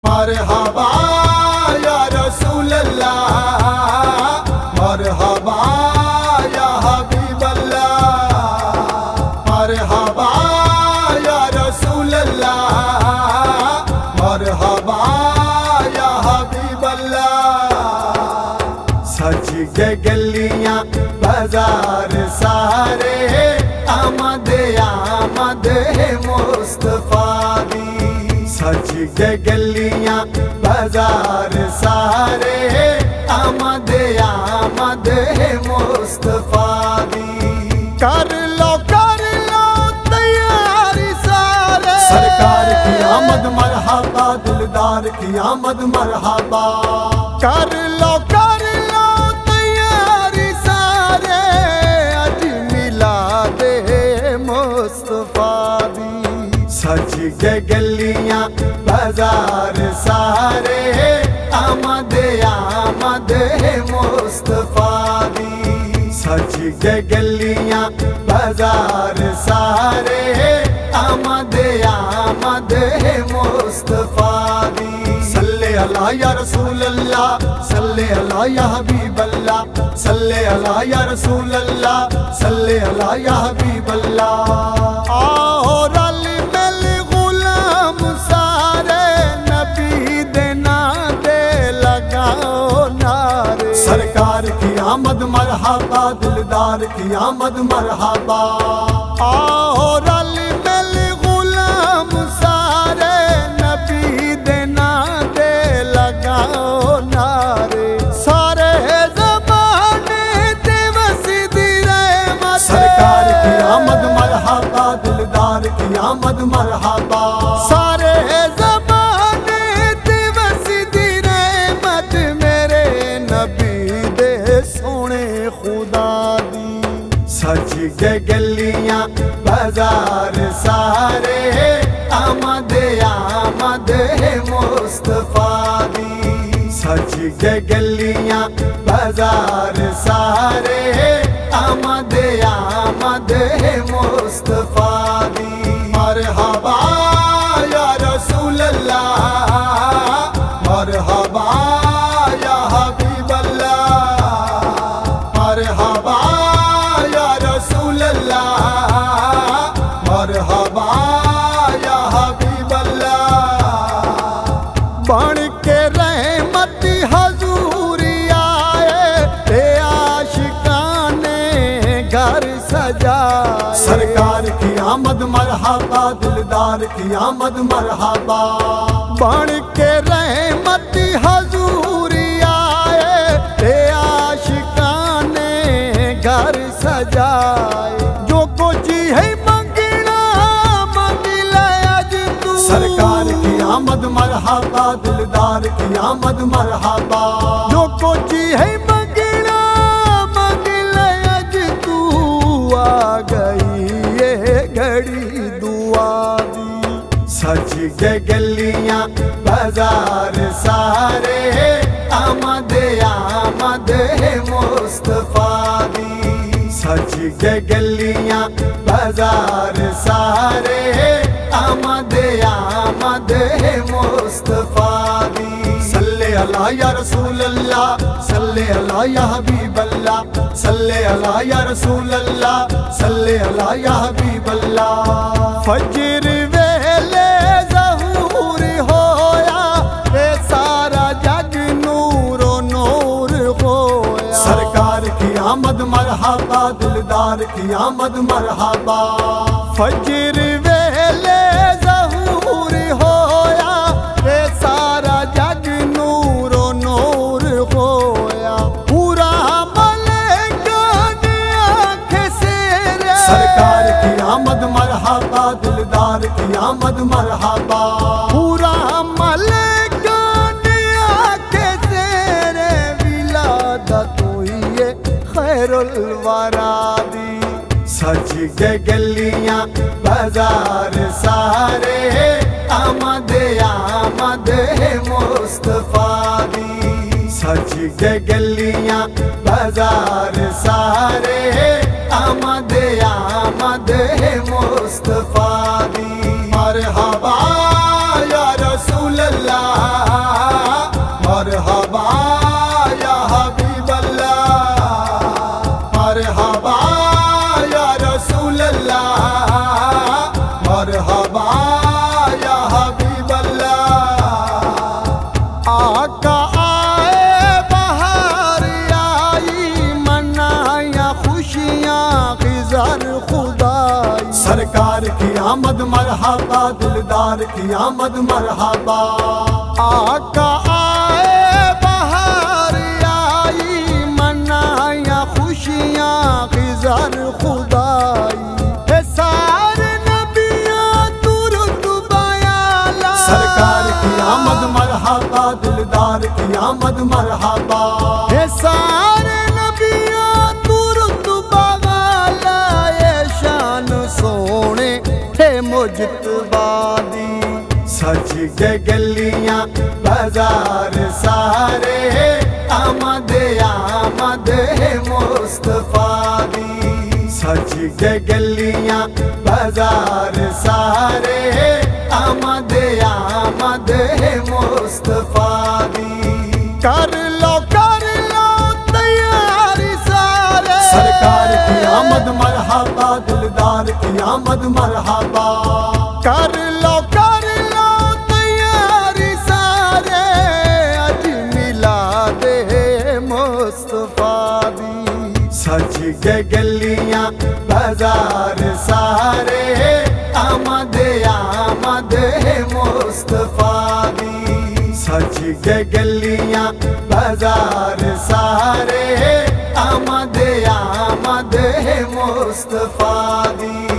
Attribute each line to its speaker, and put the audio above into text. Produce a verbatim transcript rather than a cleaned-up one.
Speaker 1: मरहबा या रसूल अल्लाह, मरहबा या हबीब अल्लाह, मरहबा या रसूल अल्लाह, मरहबा या हबीब अल्लाह। सज के गलियां बाजार सारे, आमद आमद है मुस्तफा दी। सज के गलियां बाजार सारे, आमद आमद है मुस्तफा दी। कर लो कर लो तैयारी सारे, सरकार की आमद मरहबा, दिलदार की आमद मरहबा। कर लो कर लो तैयारी सारे, अज मिलाद मुस्तफा दी। सज के गलियां बाजार सारे, आमद आमद है मुस्तफा दी। सज के गलियां बाजार सारे, आमद आमद है मुस्तफा दी। सल्ले अला या रसूल अल्लाह, सल्ले अला या हबीब अल्लाह, सल्ले अला या रसूल अल्लाह, सल्ले अला या हबीब अल्लाह। आओ रल मिल गुलाम सारे, नबी दे नादे लगाओ नारे। सरकार की आमद मरहबा, दिलदार की आमद मरहबा। आओ रल मिल गुलाम सारे, नबी दे नादे लगाओ नारे। सारे ज़माने ते वसीदी रहमत, सरकार की आमद मरहबा, दिलदार की आमद मरहबा। सारे ज़माने ते वसीदी रहमत, मेरे नबी दे सोने खुदा दी। सज के गलियां बाजार सारे, आमद आमद है मुस्तफा दी। सज के गलियां बाजार सारे, आमद आमद है मुस्तफा दी। मरहबा या रसूल अल्लाह, मरहबा या हबीब अल्लाह, मरहबा या रसूल अल्लाह, मरहबा या हबीब अल्लाह। बन के रहमती हजूरी आए, ते आशिकाने घर सजाए। सरकार की आमद मरहबा, दिलदार की आमद मरहबा। बन के रहमती हजूरी आए, ते आशिकाने घर सजाए। जो कुछ है मंगना मंग ले अज तू, सरकार की आमद मरहबा, दिलदार की आमद मरहबा। जो कुछ है मंगना मंग ले अज तू, आ गई ये घड़ी दुआ दी। सज के गलियां बाजार सारे, आमद आमद है मुस्तफा दी। सज के गलियां बाजार सारे, आमद आमद है मुस्तफा दी। सल्ले अला या रसूल अल्लाह, सल्ले अला या हबीब अल्लाह, सल्ले अला या रसूल अल्लाह, सल्ले अला या हबीब अल्लाह। फजर वेले ज़हूर होया, ये सारा जग नूरो नूर होया। सरकार की आमद मरहबा, दिलदार की आमद मरहबा। फजर वेले ज़हूर होया, ये सारा जग नूरो नूर होया। पूरा मलेका ने आंखें से रे, सरकार की आमद मरहबा, दिलदार की आमद मरहबा। पूरा मलेका ने आंखें से रे, विलादत हुई है खैरुल वरा दी। सज के गलियां बाजार सारे, आमद आमद है मुस्तफा दी। सज के गलियां बाजार सारे, आमद आमद है मुस्तफा दी। मरहबा या रसूल अल्लाह, आमद मरहबा, दिलदार की आमद मरहबा। आका आए बहार आई, मनाया खुशियाँ खिज़र खुदाई। सारे नबियाँ तुरुत बयाला, सरकार की आमद मरहबा, दिलदार की आमद मरहबा। सारे नबियाँ तुरुत बयाला, ये शान सोने है मुजतबादी। सज के गलियां बाजार सारे, आमद आमद है मुस्तफा दी। सज के गलियां बाजार सारे, आमद आमद है मुस्तफा दी। कर लो कर लो तैयारी सारे, सरकार की आमद मरहबा, दिलदार की आमद मरहबा। कर लो कर लो तैयारी सारे, अज मिलाद मुस्तफा दी। सज के गलियां बाजार सारे, आमद आमद है मुस्तफा दी। सज के गलियां बाजार सारे, आमद आमद है मुस्तफा दी।